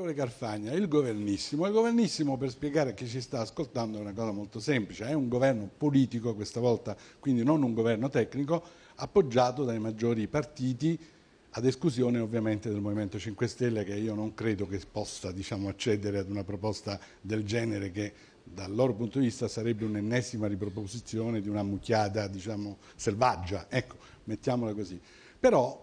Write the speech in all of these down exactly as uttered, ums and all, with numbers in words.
Onorevole Carfagna, il governissimo. Il governissimo, per spiegare a chi ci sta ascoltando, è una cosa molto semplice. È un governo politico questa volta, quindi non un governo tecnico, appoggiato dai maggiori partiti, ad esclusione ovviamente del Movimento cinque Stelle, che io non credo che possa, diciamo, accedere ad una proposta del genere, che dal loro punto di vista sarebbe un'ennesima riproposizione di una mucchiata, diciamo, selvaggia. Ecco, mettiamola così. Però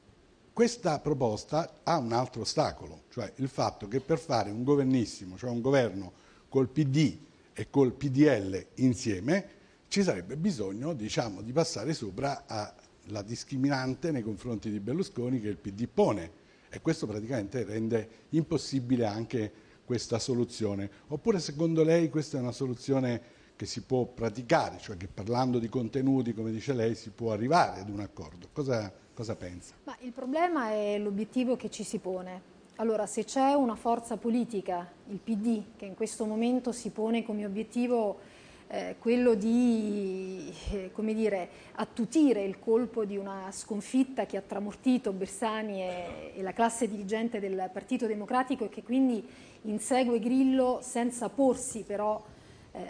questa proposta ha un altro ostacolo, cioè il fatto che per fare un governissimo, cioè un governo col P D e col P D L insieme, ci sarebbe bisogno, diciamo, di passare sopra alla discriminante nei confronti di Berlusconi che il P D pone, e questo praticamente rende impossibile anche questa soluzione. Oppure secondo lei questa è una soluzione che si può praticare, cioè che parlando di contenuti, come dice lei, si può arrivare ad un accordo? Cosa, cosa pensa? Ma il problema è l'obiettivo che ci si pone. Allora, se c'è una forza politica, il P D, che in questo momento si pone come obiettivo eh, quello di, eh, come dire, attutire il colpo di una sconfitta che ha tramortito Bersani e, e la classe dirigente del Partito Democratico, e che quindi insegue Grillo senza porsi però eh,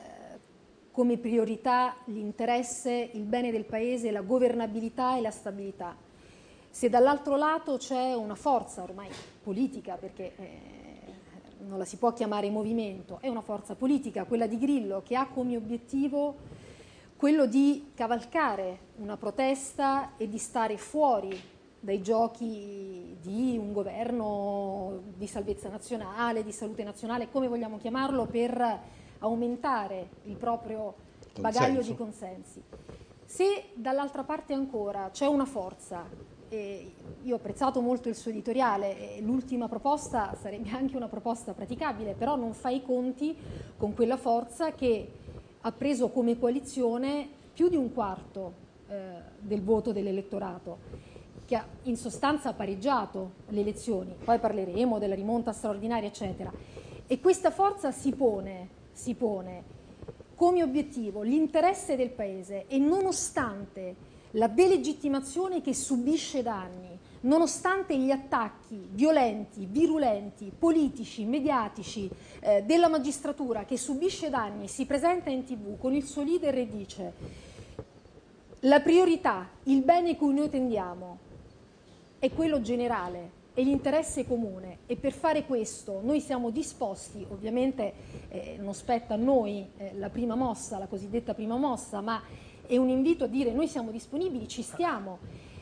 come priorità l'interesse, il bene del Paese, la governabilità e la stabilità. Se dall'altro lato c'è una forza ormai politica, perché eh, non la si può chiamare movimento, è una forza politica, quella di Grillo, che ha come obiettivo quello di cavalcare una protesta e di stare fuori dai giochi di un governo di salvezza nazionale, di salute nazionale, come vogliamo chiamarlo, per aumentare il proprio bagaglio di consensi. Se dall'altra parte ancora c'è una forza, e io ho apprezzato molto il suo editoriale, l'ultima proposta sarebbe anche una proposta praticabile, però non fa i conti con quella forza che ha preso come coalizione più di un quarto eh, del voto dell'elettorato, che ha in sostanza pareggiato le elezioni. Poi parleremo della rimonta straordinaria, eccetera. E questa forza si pone, si pone come obiettivo l'interesse del Paese, e nonostante la delegittimazione che subisce da anni, nonostante gli attacchi violenti, virulenti, politici, mediatici eh, della magistratura che subisce da anni, si presenta in tv con il suo leader e dice: la priorità, il bene cui noi tendiamo è quello generale, è l'interesse comune, e per fare questo noi siamo disposti, ovviamente eh, non spetta a noi eh, la prima mossa, la cosiddetta prima mossa, ma è un invito a dire: noi siamo disponibili, ci stiamo,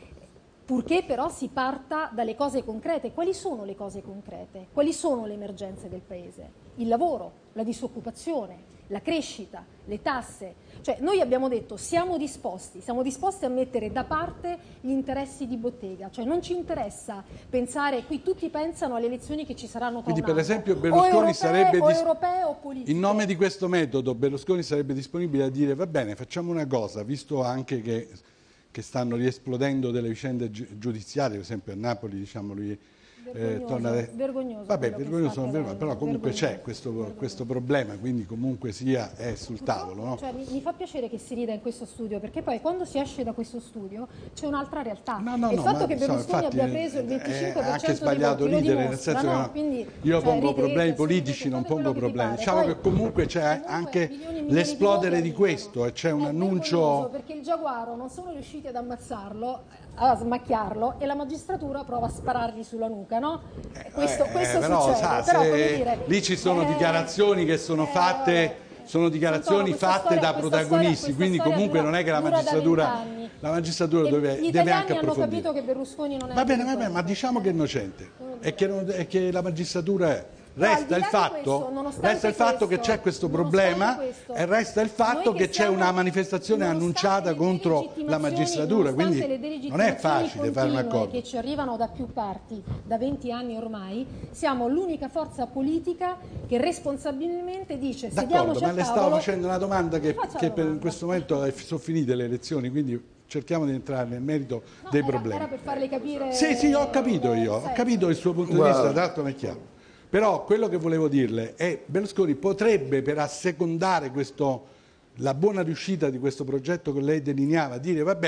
purché però si parta dalle cose concrete. Quali sono le cose concrete? Quali sono le emergenze del Paese? Il lavoro, la disoccupazione, la crescita, le tasse. Cioè noi abbiamo detto: siamo disposti, siamo disposti a mettere da parte gli interessi di bottega, cioè non ci interessa pensare, qui tutti pensano alle elezioni che ci saranno tra Quindi un per anno, esempio Berlusconi o europee, sarebbe o dis- europee o politiche. in nome di questo metodo Berlusconi sarebbe disponibile a dire: va bene, facciamo una cosa, visto anche che, che stanno riesplodendo delle vicende gi- giudiziarie, per esempio a Napoli, diciamo, lui Vergognoso, eh, torna a... vergognoso. Vabbè, quello che vergognoso, sta non vero, accadendo, però comunque c'è vergognoso, questo, vergognoso. questo problema, quindi comunque sia è sul tavolo, no? Cioè, mi, mi fa piacere che si rida in questo studio, perché poi quando si esce da questo studio c'è un'altra realtà. No, no, il no, fatto ma, che insomma, Berlusconi infatti, abbia preso il è- venticinque è per cento anche dei sbagliato voti lo ridere, nel dimostra, senso no? che no, Quindi, io cioè, pongo ridete, problemi sorridete, politici, non fate pongo quello che vi problemi. pare. Diciamo Poi, che comunque c'è comunque, anche milioni e milioni di l'esplodere voti di questo, e c'è un È annuncio... vergognoso, perché il Giaguaro non sono riusciti ad ammazzarlo, a smacchiarlo, e la magistratura prova a sparargli sulla nuca, no? Questo, Eh, questo però, succede. sa, Però, se come dire, lì ci sono eh, dichiarazioni che sono eh, fatte, vabbè. sono dichiarazioni Santoro, questa fatte storia- da questa protagonisti, storia- quindi questa storia comunque dura- non è che la dura da magistratura, vent'anni. la magistratura E deve, gli deve italiani anche hanno approfondire. capito che Berlusconi non è Va bene, va bene, delinquente. ma diciamo che è innocente e che, non- e che la magistratura è. No, al di Resta là il di fatto, questo, nonostante resta il fatto che questo, c'è questo nonostante problema questo, e resta il fatto noi che c'è siamo- una manifestazione nonostante annunciata le contro la delegittimazioni- magistratura, nonostante quindi le non è delegittimazioni facile fare un continue accordo. che ci arrivano da più parti, da venti anni ormai, siamo l'unica forza politica che responsabilmente dice: D'accordo, sediamoci ma a le stavo tavolo. facendo una domanda che, Faccia la che per in domanda. questo momento è- sono finite le elezioni, quindi cerchiamo di entrare nel merito No, dei era- problemi. Era per farle capire. Sì, sì, ho capito io, ho senso. capito il suo punto di Guarda. vista, tanto mi è chiaro. Però quello che volevo dirle è: Berlusconi potrebbe, per assecondare questo, la buona riuscita di questo progetto che lei delineava, dire: va bene,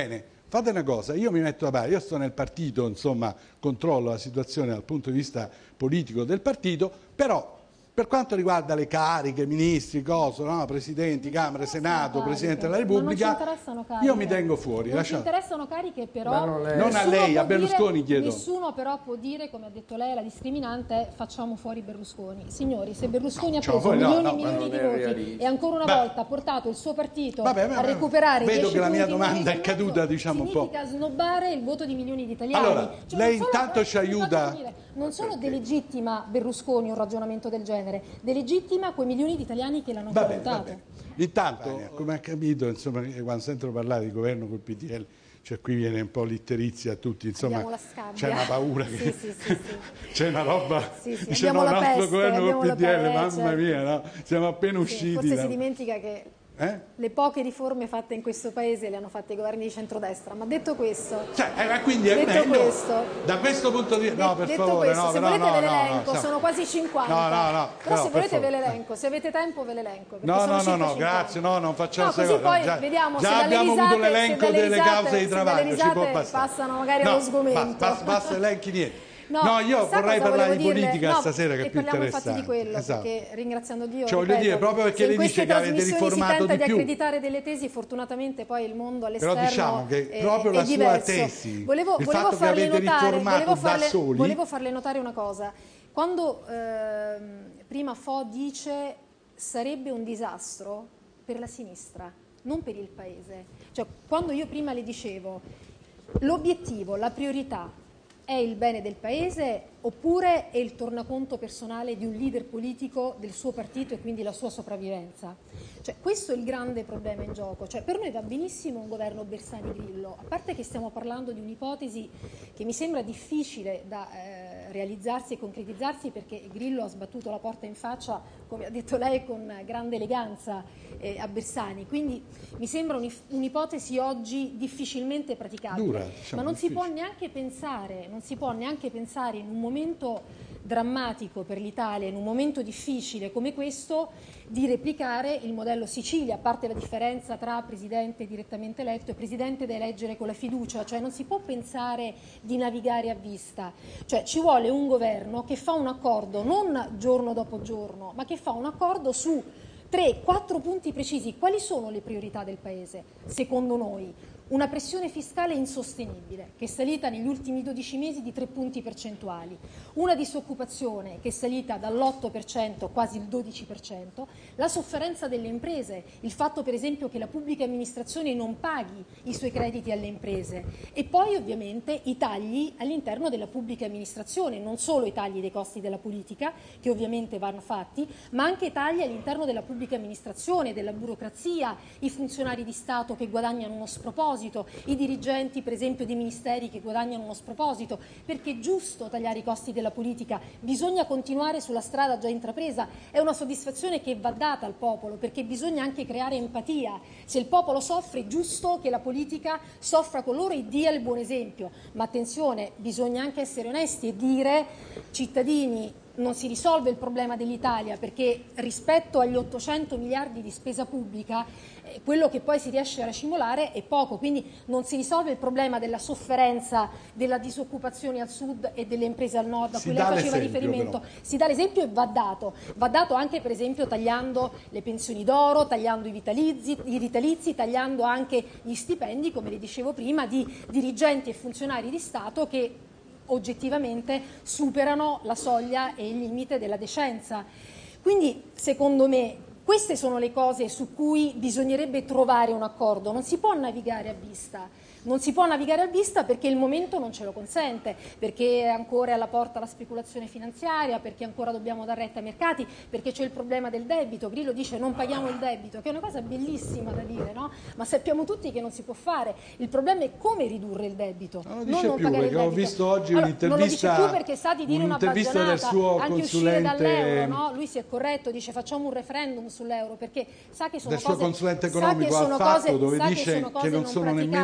fate una cosa, io mi metto da parte, io sto nel partito, insomma, controllo la situazione dal punto di vista politico del partito, però per quanto riguarda le cariche, ministri, cose, no? Presidenti, Camere, Senato, cariche. Presidente della Repubblica, io mi tengo fuori. Non lasciate. ci interessano cariche, però non, non a lei, a Berlusconi dire, chiedo. Nessuno però può dire, come ha detto lei, la discriminante è facciamo fuori Berlusconi. Signori, se Berlusconi no, ha preso fuori, milioni no, e no, milioni di voti realistico. E ancora una Beh. volta ha portato il suo partito vabbè, vabbè, a recuperare vedo che la mia punti, domanda è caduta, diciamo un po'. Significa snobbare il voto di milioni di italiani. Allora, cioè, lei solo, intanto ci aiuta. Non solo delegittima Berlusconi un ragionamento del genere, delegittima quei milioni di italiani che l'hanno votato. Intanto, come ha capito, insomma, quando sentono parlare di governo col P D L, cioè qui viene un po' l'itterizia a tutti, insomma, c'è una paura, sì, sì, sì, sì. c'è una roba, sì, sì. c'è no, il nostro peste, governo col P D L, peste, mamma certo. mia, no? Siamo appena sì, usciti. Forse da... si dimentica che Eh? le poche riforme fatte in questo paese le hanno fatte i governi di centrodestra, ma detto questo, cioè, eh, quindi è detto meglio, questo, da questo punto di vista, no, per detto favore, questo, no, se no, volete no, ve no, l'elenco, no, sono quasi cinquanta, no, no, no, però no, se volete ve l'elenco, se avete tempo ve l'elenco, no, no, no, no, grazie, no, non facciamo no, così poi già, vediamo già se abbiamo risate, avuto l'elenco delle risate, cause di travaglio, ci può bastare, passano magari no, allo sgomento, basta, basta elenchi niente. No, no, io vorrei parlare di politica no, stasera, che è più interessante. Infatti di quello, esatto. Perché ringraziando Dio, cioè, ripeto, dire, proprio perché lei dice che avete riformato di più. Si tenta di accreditare delle tesi, fortunatamente poi il mondo all'esterno però diciamo che è, proprio è la diverso. sua tesi, volevo, il volevo fatto che avete notare, riformato volevo farle, da soli. Volevo farle notare una cosa. Quando eh, prima Fo dice sarebbe un disastro per la sinistra, non per il Paese. Cioè, quando io prima le dicevo l'obiettivo, la priorità è il bene del Paese oppure è il tornaconto personale di un leader politico del suo partito e quindi la sua sopravvivenza? Cioè, questo è il grande problema in gioco. Cioè, per noi va benissimo un governo Bersani-Grillo, a parte che stiamo parlando di un'ipotesi che mi sembra difficile da eh, realizzarsi e concretizzarsi, perché Grillo ha sbattuto la porta in faccia, come ha detto lei, con grande eleganza eh, a Bersani, quindi mi sembra un'ipotesi oggi difficilmente praticabile. Dura, diciamo, ma non difficile. si può neanche pensare, non si può neanche pensare in un momento drammatico per l'Italia, in un momento difficile come questo, di replicare il modello Sicilia, a parte la differenza tra presidente direttamente eletto e presidente da eleggere con la fiducia. Cioè non si può pensare di navigare a vista, cioè ci vuole un governo che fa un accordo non giorno dopo giorno, ma che fa un accordo su tre, quattro punti precisi. Quali sono le priorità del Paese, secondo noi? Una pressione fiscale insostenibile, che è salita negli ultimi dodici mesi di tre punti percentuali, una disoccupazione che è salita dall'otto per cento quasi il dodici per cento, la sofferenza delle imprese, il fatto per esempio che la pubblica amministrazione non paghi i suoi crediti alle imprese, e poi ovviamente i tagli all'interno della pubblica amministrazione, non solo i tagli dei costi della politica, che ovviamente vanno fatti, ma anche i tagli all'interno della pubblica amministrazione, della burocrazia, i funzionari di Stato che guadagnano uno sproposito, i dirigenti per esempio dei ministeri che guadagnano uno sproposito, perché è giusto tagliare i costi della politica, bisogna continuare sulla strada già intrapresa, è una soddisfazione che va data al popolo, perché bisogna anche creare empatia. Se il popolo soffre è giusto che la politica soffra con loro e dia il buon esempio, ma attenzione, bisogna anche essere onesti e dire: cittadini, non si risolve il problema dell'Italia, perché rispetto agli ottocento miliardi di spesa pubblica eh, quello che poi si riesce a racimolare è poco, quindi non si risolve il problema della sofferenza, della disoccupazione al sud e delle imprese al nord a cui lei faceva riferimento. Però. Si dà l'esempio e va dato, va dato anche per esempio tagliando le pensioni d'oro, tagliando i vitalizi, i vitalizi, tagliando anche gli stipendi, come le dicevo prima, di dirigenti e funzionari di Stato che oggettivamente superano la soglia e il limite della decenza. Quindi secondo me queste sono le cose su cui bisognerebbe trovare un accordo, non si può navigare a vista. Non si può navigare a vista perché il momento non ce lo consente, perché è ancora alla porta la speculazione finanziaria, perché ancora dobbiamo dar retta ai mercati, perché c'è il problema del debito. Grillo dice non paghiamo il debito, che è una cosa bellissima da dire, no? Ma sappiamo tutti che non si può fare. Il problema è come ridurre il debito, non lo non dice non più, pagare il perché debito. ho visto oggi allora, un'intervista, non lo dice più perché sa di dire una un'intervista del baggianata, suo anche consulente, uscire dall'euro, no? Lui si è corretto, dice facciamo un referendum sull'euro, perché sa che sono del cose, suo consulente sa economico che al sono fatto cose, dove sa dice che sono, cose che non non sono nemmeno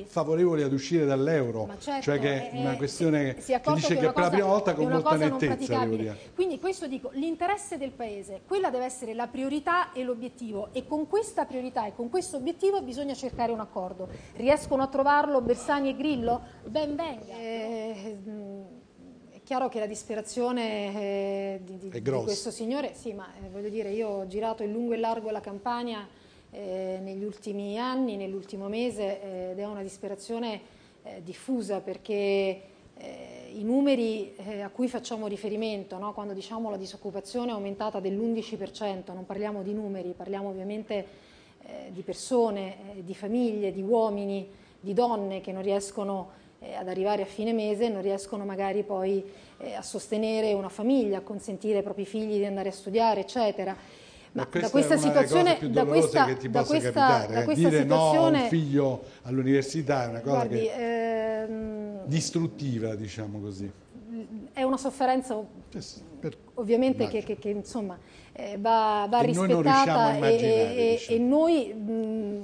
favorevoli ad uscire dall'euro, certo, cioè che è una questione si, si che dice che, che per la prima volta con molta nettezza, devo dire. Quindi questo dico, l'interesse del Paese, quella deve essere la priorità e l'obiettivo, e con questa priorità e con questo obiettivo bisogna cercare un accordo. Riescono a trovarlo Bersani e Grillo? Ben venga. Eh, è chiaro che la disperazione eh, di, di, di questo signore, sì, ma eh, voglio dire, io ho girato in lungo e largo la Campania eh, negli ultimi anni, nell'ultimo mese, eh, ed è una disperazione eh, diffusa, perché Eh, i numeri eh, a cui facciamo riferimento, no? Quando diciamo la disoccupazione è aumentata dell'undici per cento, non parliamo di numeri, parliamo ovviamente eh, di persone, eh, di famiglie, di uomini, di donne che non riescono eh, ad arrivare a fine mese, non riescono magari poi eh, a sostenere una famiglia, a consentire ai propri figli di andare a studiare, eccetera. Ma da questa situazione, da questa, che ti da possa questa, capitare, da eh? questa dire situazione, no a un figlio all'università è una cosa guardi, che ehm, distruttiva, diciamo così. È una sofferenza per, ovviamente che, che, che insomma eh, va, va rispettata, e, e, diciamo. e noi mh,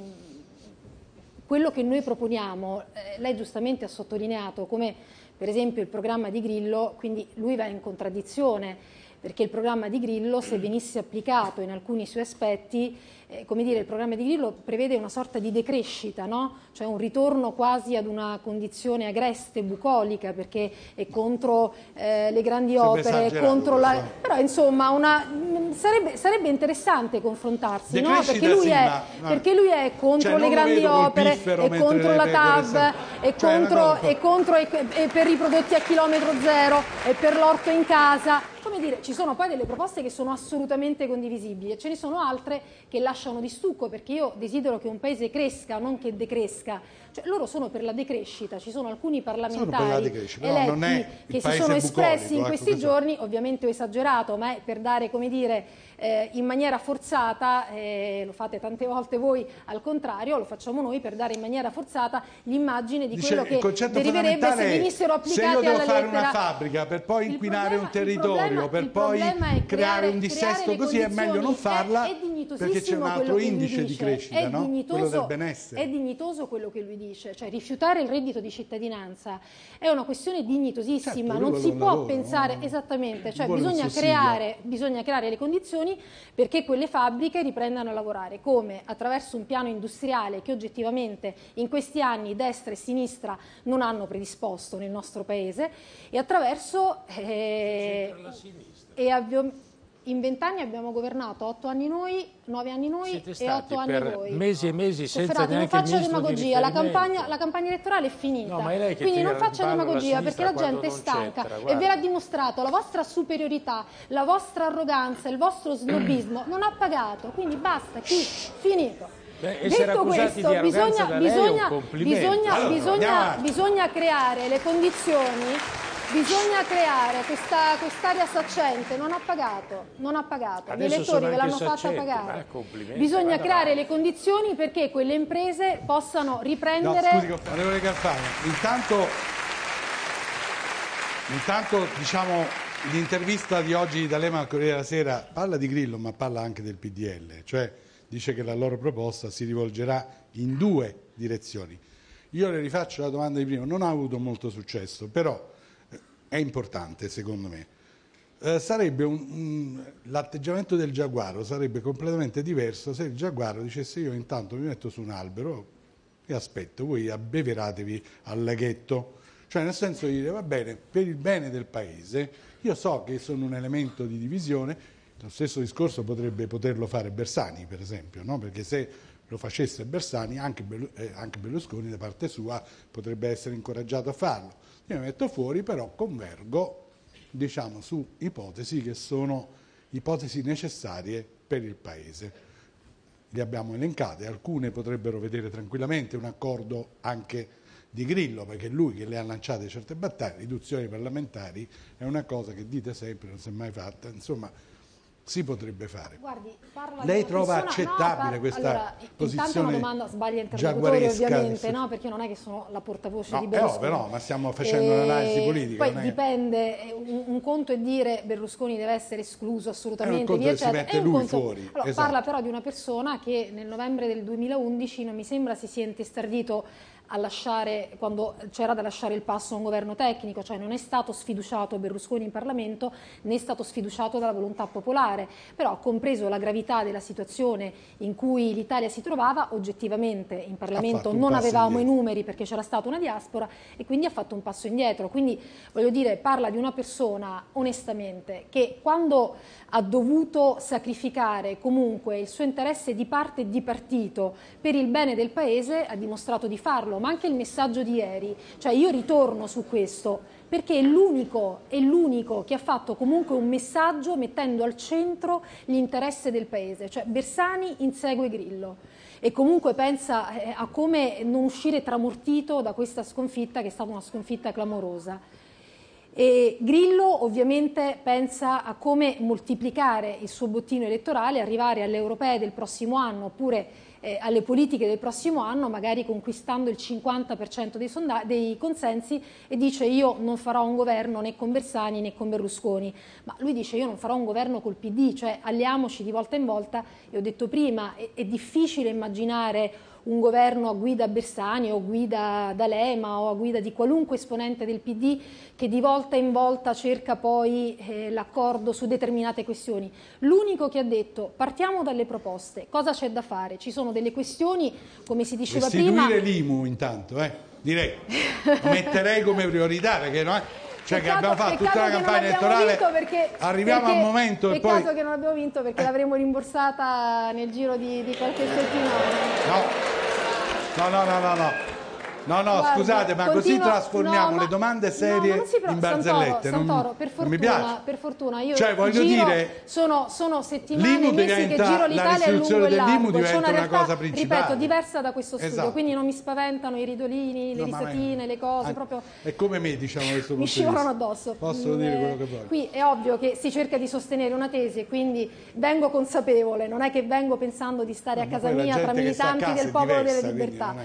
quello che noi proponiamo, eh, lei giustamente ha sottolineato come per esempio il programma di Grillo, quindi lui va in contraddizione, perché il programma di Grillo, se venisse applicato in alcuni suoi aspetti, eh, come dire, il programma di Grillo prevede una sorta di decrescita, no? Cioè un ritorno quasi ad una condizione agreste, bucolica, perché è contro eh, le grandi opere, è contro la... questo. Però insomma una... sarebbe, sarebbe interessante confrontarsi, no? Perché lui, sì, è, ma... perché lui è contro cioè, le grandi opere, è contro la T A V, è cioè, contro, è contro e, e per i prodotti a chilometro zero, e per l'orto in casa. Come dire, ci sono poi delle proposte che sono assolutamente condivisibili e ce ne sono altre che lasciano di stucco, perché io desidero che un paese cresca, non che decresca. Cioè, loro sono per la decrescita, ci sono alcuni parlamentari decrescita, eletti non è che si sono espressi bucolico, in questi ecco, giorni, ovviamente ho esagerato, ma è per dare, come dire, eh, in maniera forzata, eh, lo fate tante volte voi al contrario, lo facciamo noi per dare in maniera forzata l'immagine di Dice, quello che deriverebbe se venissero applicati alla lettera. Se io devo fare una fabbrica per poi inquinare problema, un territorio, per poi creare, creare un dissesto così, è meglio non farla, è, è perché c'è un altro indice di crescita, è no? dignitoso, quello del benessere. È dignitoso quello che lui dice, cioè rifiutare il reddito di cittadinanza è una questione dignitosissima, certo, non si può lavoro, pensare, no? esattamente, cioè bisogna creare, bisogna creare le condizioni perché quelle fabbriche riprendano a lavorare, come attraverso un piano industriale che oggettivamente in questi anni destra e sinistra non hanno predisposto nel nostro paese, e attraverso eh, e avvio, in vent'anni abbiamo governato otto anni noi, nove anni noi e otto anni per voi. mesi e mesi senza Sofferate, neanche non faccia il demagogia, la campagna, la campagna elettorale è finita, no, ma è lei che quindi non faccia parla demagogia alla perché la gente è stanca e ve l'ha dimostrato, la vostra superiorità, la vostra arroganza, il vostro snobismo non ha pagato, quindi basta, qui, finito. Beh, Detto questo, bisogna, bisogna, bisogna, allora, bisogna, bisogna creare le condizioni. Bisogna creare questa quest'area saccente, non ha pagato, non ha pagato, gli elettori ve l'hanno fatta pagare. Bisogna creare le condizioni perché quelle imprese possano riprendere... No, scusi, onorevole Carfagna, intanto, intanto diciamo l'intervista di oggi di D'Alema al Corriere della Sera parla di Grillo ma parla anche del P D L, cioè dice che la loro proposta si rivolgerà in due direzioni. Io le rifaccio la domanda di prima, non ha avuto molto successo, però è importante secondo me. Eh, sarebbe un, un, l'atteggiamento del giaguaro sarebbe completamente diverso se il giaguaro dicesse io intanto mi metto su un albero e aspetto, voi abbeveratevi al laghetto, cioè nel senso di dire va bene, per il bene del paese, io so che sono un elemento di divisione, lo stesso discorso potrebbe poterlo fare Bersani per esempio, no? Perché se lo facesse Bersani anche Berlusconi da parte sua potrebbe essere incoraggiato a farlo. Io mi metto fuori, però convergo, diciamo, su ipotesi che sono ipotesi necessarie per il Paese. Le abbiamo elencate, alcune potrebbero vedere tranquillamente un accordo anche di Grillo, perché lui che le ha lanciate certe battaglie, riduzioni parlamentari, è una cosa che dite sempre, non si è mai fatta, insomma... si potrebbe fare. Guardi, lei trova persona, accettabile no, questa allora, posizione intanto una domanda sbaglia interlocutore ovviamente, no? Perché non è che sono la portavoce no, di Berlusconi. No, ma stiamo facendo e... un'analisi politica. Poi non è... dipende, un, un conto è dire Berlusconi deve essere escluso assolutamente, è un conto via, si mette è un lui conto... fuori. Allora, esatto. Parla però di una persona che nel novembre del duemilaundici, non mi sembra si sia intestardito a lasciare, quando c'era da lasciare il passo a un governo tecnico, cioè non è stato sfiduciato Berlusconi in Parlamento né è stato sfiduciato dalla volontà popolare, però compreso la gravità della situazione in cui l'Italia si trovava, oggettivamente in Parlamento non avevamo i numeri perché c'era stata una diaspora e quindi ha fatto un passo indietro. Quindi voglio dire, parla di una persona onestamente che quando ha dovuto sacrificare comunque il suo interesse di parte e di partito per il bene del Paese ha dimostrato di farlo, ma anche il messaggio di ieri, cioè io ritorno su questo perché è l'unico, è l'unico che ha fatto comunque un messaggio mettendo al centro l'interesse del Paese, cioè Bersani insegue Grillo e comunque pensa eh, a come non uscire tramortito da questa sconfitta che è stata una sconfitta clamorosa. E Grillo ovviamente pensa a come moltiplicare il suo bottino elettorale, arrivare alle europee del prossimo anno oppure eh, alle politiche del prossimo anno, magari conquistando il cinquanta per cento dei, dei consensi e dice io non farò un governo né con Bersani né con Berlusconi, ma lui dice io non farò un governo col P D, cioè alliamoci di volta in volta e ho detto prima è, è difficile immaginare un governo a guida Bersani o a guida D'Alema o a guida di qualunque esponente del P D che di volta in volta cerca poi eh, l'accordo su determinate questioni. L'unico che ha detto partiamo dalle proposte, cosa c'è da fare? Ci sono delle questioni, come si diceva prima... Restituire l'I M U intanto, eh? direi, lo metterei come priorità perché no, cioè peccato, che abbiamo fatto tutta la campagna elettorale, perché, arriviamo perché, al momento e poi... Peccato che non abbiamo vinto perché eh. l'avremmo rimborsata nel giro di, di qualche settimana. No, no, no, no, no. No, no, Guarda, scusate, ma continuo, così trasformiamo no, ma, le domande serie no, in barzellette. Santoro, Santoro, non, per fortuna, non mi piace. Per fortuna, io cioè, voglio giro, dire, sono, sono settimane e mesi che giro l'Italia in lungo e largo. C'è una realtà, cosa principale. Ripeto, diversa da questo studio, esatto. Quindi non mi spaventano i ridolini, le no, risatine, le cose, ah, proprio... È come me, diciamo, questo mi scivolano addosso. Posso dire quello che voglio. Qui è ovvio che si cerca di sostenere una tesi e quindi vengo consapevole, non è che vengo pensando di stare a casa mia tra militanti del popolo delle libertà.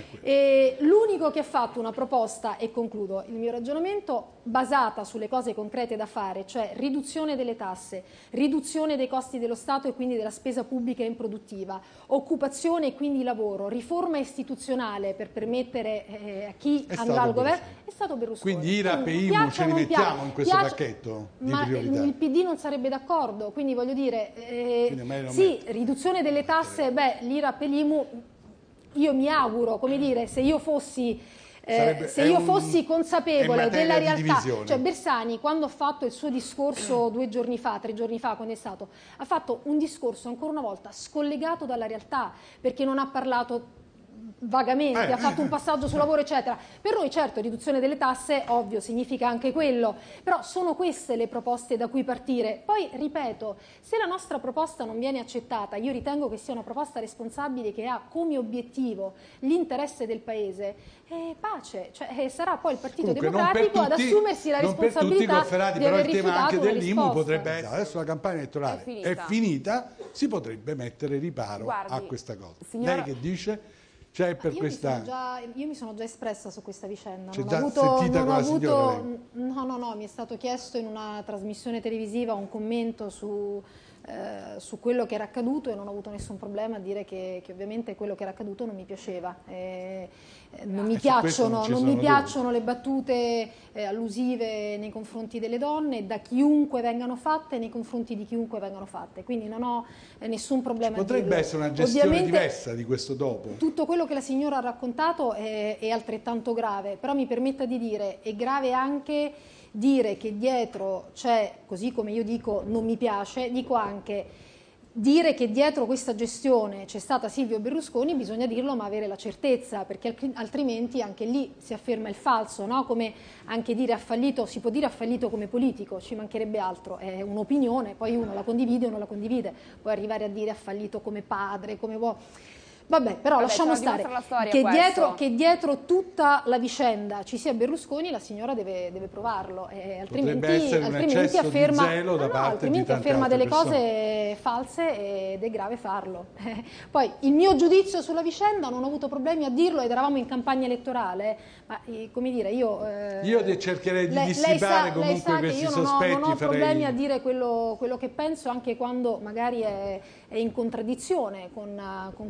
L'unico che ha fatto una proposta, e concludo il mio ragionamento, basata sulle cose concrete da fare, cioè riduzione delle tasse, riduzione dei costi dello Stato e quindi della spesa pubblica e improduttiva, occupazione e quindi lavoro, riforma istituzionale per permettere eh, a chi è andrà al governo, è stato Berlusconi. Quindi I R A P e I M U ce li mettiamo in questo piace, pacchetto di ma priorità. Il P D non sarebbe d'accordo, quindi voglio dire, eh, sì, metto. riduzione delle tasse, beh, l'I R A P e l'I M U, io mi auguro, come dire, se io fossi... Eh, se io fossi un, consapevole della realtà, cioè Bersani quando ha fatto il suo discorso due giorni fa, tre giorni fa quando è stato, ha fatto un discorso ancora una volta scollegato dalla realtà perché non ha parlato vagamente, eh, ha fatto un passaggio sul lavoro eccetera. Per noi certo riduzione delle tasse ovvio significa anche quello, però sono queste le proposte da cui partire. Poi ripeto, se la nostra proposta non viene accettata, io ritengo che sia una proposta responsabile che ha come obiettivo l'interesse del Paese, eh, pace, cioè eh, sarà poi il Partito Comunque, Democratico tutti, ad assumersi la responsabilità Ferrati, di però aver il tema anche dell'I M U potrebbe risposta. essere, adesso la campagna elettorale è finita, è finita si potrebbe mettere riparo Guardi, a questa cosa. Signora... Lei che dice? Cioè per io, questa... mi già, io mi sono già espressa su questa vicenda. C'è non già ho avuto, sentita non con ho la avuto, signora? No, no, no, mi è stato chiesto in una trasmissione televisiva un commento su, eh, su quello che era accaduto e non ho avuto nessun problema a dire che, che ovviamente quello che era accaduto non mi piaceva. Eh, non mi, piacciono, non non mi piacciono le battute eh, allusive nei confronti delle donne, da chiunque vengano fatte, nei confronti di chiunque vengano fatte, quindi non ho eh, nessun problema. Ci potrebbe essere una gestione Ovviamente, diversa di questo dopo? Tutto quello che la signora ha raccontato è, è altrettanto grave, però mi permetta di dire, è grave anche dire che dietro c'è, così come io dico non mi piace, dico anche dire che dietro questa gestione c'è stata Silvio Berlusconi, bisogna dirlo ma avere la certezza, perché altrimenti anche lì si afferma il falso, no? Come anche dire ha fallito, si può dire ha fallito come politico, ci mancherebbe altro, è un'opinione, poi uno la condivide o non la condivide, puoi arrivare a dire ha fallito come padre, come uomo. Vabbè, però Vabbè, lasciamo stare che dietro, che dietro tutta la vicenda ci sia Berlusconi, la signora deve, deve provarlo, eh, altrimenti, altrimenti afferma, di no, no, altrimenti afferma delle persone. cose false ed è grave farlo. Eh, poi il mio giudizio sulla vicenda non ho avuto problemi a dirlo ed eravamo in campagna elettorale, ma eh, come dire io... Eh, io cercherei di lei, dissipare lei sa, comunque lei sa questi che io non sospetti. Ho, non ho farei... problemi a dire quello, quello che penso anche quando magari è, è in contraddizione con, con quello che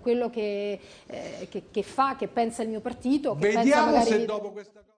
che, eh, che, che fa, che pensa il mio partito. Che Vediamo pensa magari se di... dopo questa cosa...